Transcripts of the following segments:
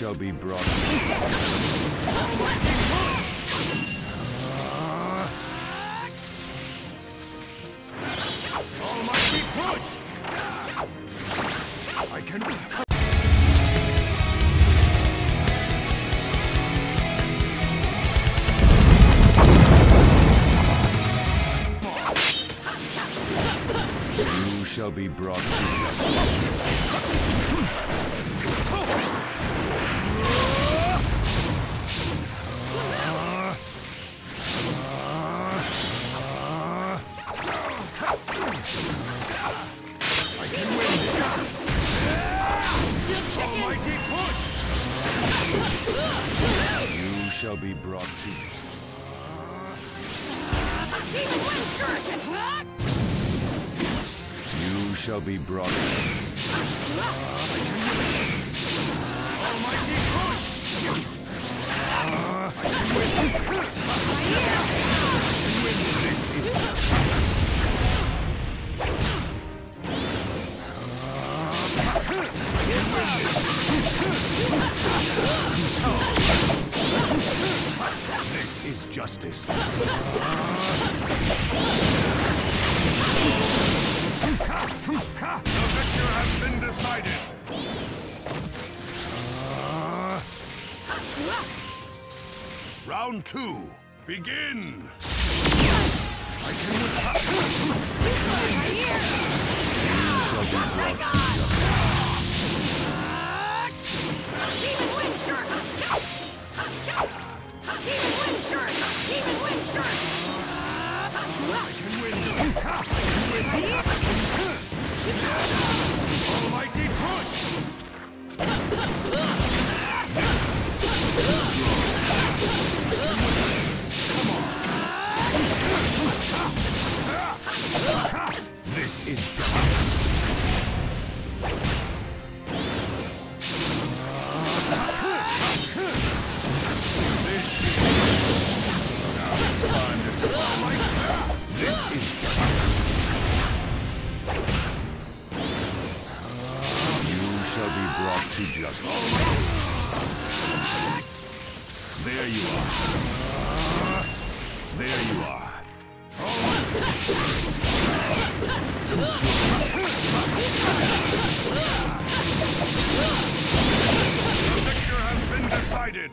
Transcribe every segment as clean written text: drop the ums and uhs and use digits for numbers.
shall be brought to Almighty push! I can... You shall be brought to justice. I can win this! Almighty push! You shall be brought to You shall be brought to Almighty push! I can win! This is justice! This is justice. The victor has been decided. Round 2, begin. I can shall be brought to Almighty push! This is justice. Now it's time to This is justice. You shall be brought to justice. There you are. There you are. Too slow. The victor has been decided.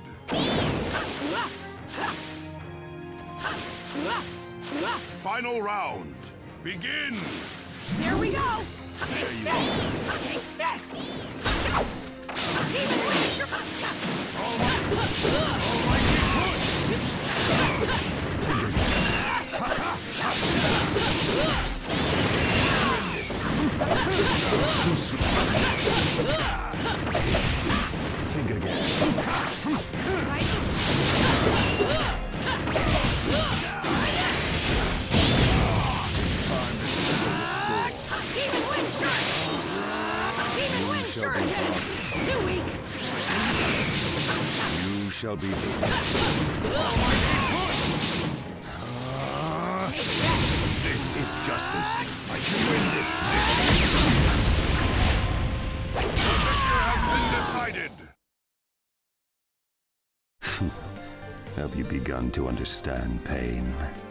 Final round. Begin. Here we go. There you Take this. Almighty push. Too slow. Think again. It's time to settle the score. Too weak. You shall be This is justice. I can win this. This is justice. The victor has been decided. Have you begun to understand pain?